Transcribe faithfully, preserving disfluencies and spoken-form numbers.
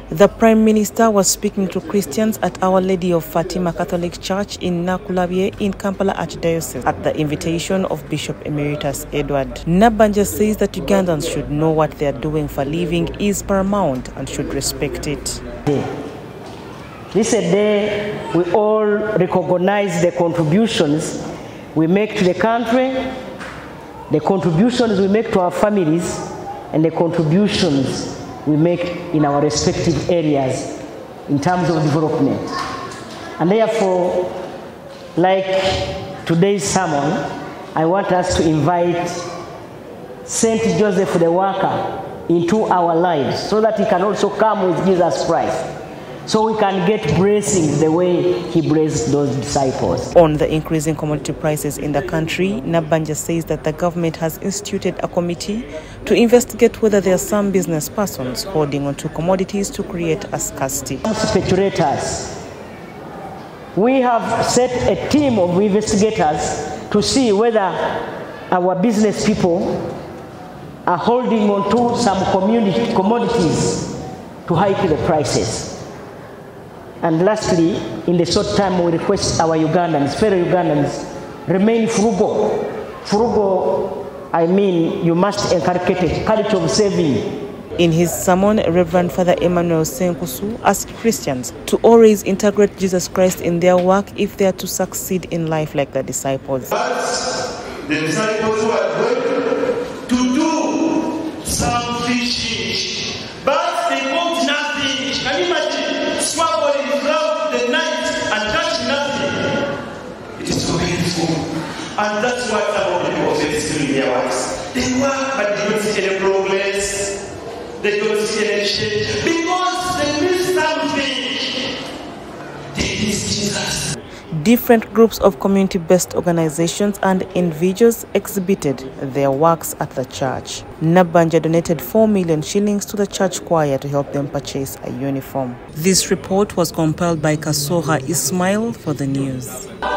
The Prime Minister was speaking to Christians at Our Lady of Fatima Catholic Church in Nakulabye in Kampala Archdiocese at the invitation of Bishop Emeritus Edward. Nabanja says that Ugandans should know what they are doing for living is paramount and should respect it. This is a day we all recognize the contributions we make to the country, the contributions we make to our families, and the contributions we make in our respective areas in terms of development. And therefore, like today's sermon, I want us to invite Saint Joseph the Worker into our lives so that he can also come with Jesus Christ, so we can get blessings the way he blessed those disciples. On the increasing commodity prices in the country, Nabanja says that the government has instituted a committee to investigate whether there are some business persons holding onto commodities to create a scarcity. Speculators. We have set a team of investigators to see whether our business people are holding on to some community commodities to hike the prices. And lastly, in the short time, we request our Ugandans, fellow Ugandans, remain frugal. Frugal, I mean, you must inculcate a culture of saving. In his sermon, Reverend Father Emmanuel Senkusu asked Christians to always integrate Jesus Christ in their work if they are to succeed in life like the disciples. But the disciples were going to do some fishing, but they caught nothing. Can you imagine? Swabbling throughout the night and catch nothing. It is so painful. And that's why some of the people say still in their wives. They work, but they don't see any progress. They don't see any change. Because they miss something. They miss Jesus. Different groups of community-based organizations and individuals exhibited their works at the church. Nabanja donated four million shillings to the church choir to help them purchase a uniform. This report was compiled by Kasoha Ismail for the news.